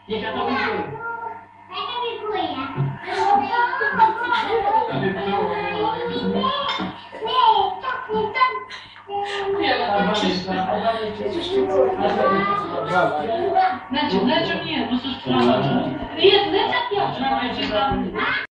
Nie katowicy. Значит, не, ну что ж, есть, значит, я